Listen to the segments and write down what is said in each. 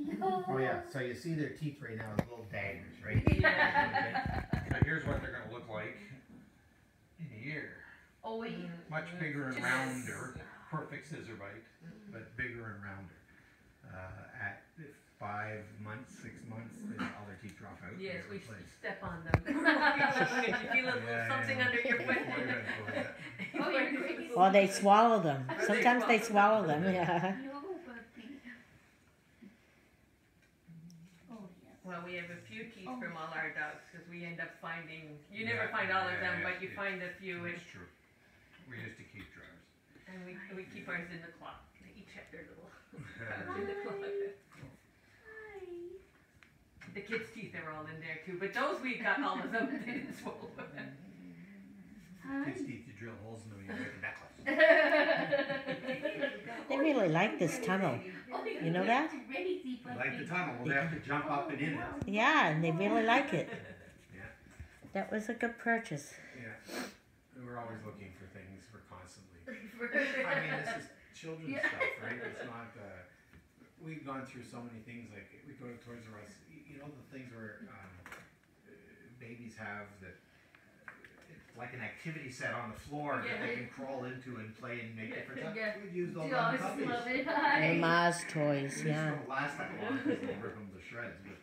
Oh yeah, so you see their teeth right now as little daggers, right? Yeah. So here's what they're gonna look like in a year. Oh, wait. Much bigger and rounder. Perfect scissor bite, but bigger and rounder. At 5 months, 6 months, all their teeth drop out. Yes, and we get replaced. step on them. You feel a little something under your foot. Oh, you're crazy. Well, they swallow them. Sometimes they swallow them, yeah. No, puppy. Oh, yes. Well, we have a few teeth from all our dogs because we end up finding. You never find all of them, but you find a few, It's true. We used to keep drawers. and we keep ours in the clock. They each have their little pouch in the clock. Hi. The kids' teeth are all in there too, but those we got all of them. They didn't swallow them. Hi. Kids need to drill holes in them and make a necklace. They really like this tunnel. You know that? Crazy, puppy. Like the tunnel, they have to jump up and in it. Yeah, and they really like it. Yeah. That was a good purchase. Yeah. We're always looking for things. We're constantly. I mean, this is children's stuff, right? It's not. We've gone through so many things. Like we go to Toys R Us. You know the things where babies have that. It's like an activity set on the floor that they can crawl into and play and make different stuff. Yeah. We've used all Dogs them puppies. love it. Hi. And Ma's toys, They yeah. just don't last that long because they rip them to shreds. But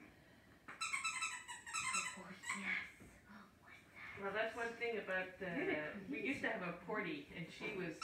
Oh, yes. Well, that's one thing about, we used to have a Porty, and she was,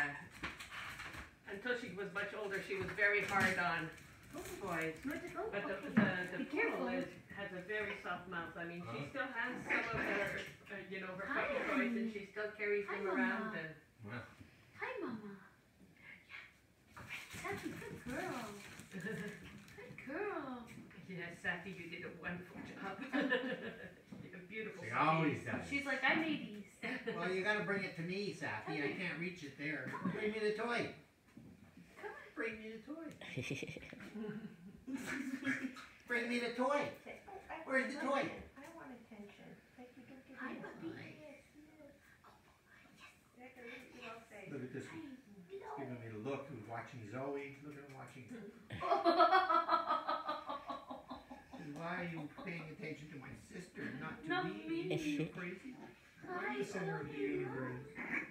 until she was much older, she was very hard on boys. But the poodle has a very soft mouth. I mean, she still has some of her, her puppy toys, and she still carries them around. And well, Hi, Mama. That's a good girl. Good girl. yes, Safi, you did a wonderful job. A beautiful. she always does. She's like, I made these. Well, you gotta bring it to me, Safi. I can't reach it there. Bring me the toy. Come on. Bring me the toy. Bring me the toy. Where's the toy? I want attention. Like you can give Hi, me puppy. Look at this. He's giving me the look. He's watching Zoe. Look at him watching. Why are you paying attention to my sister, not to Not me? me. Are you crazy? I'm the center of the universe.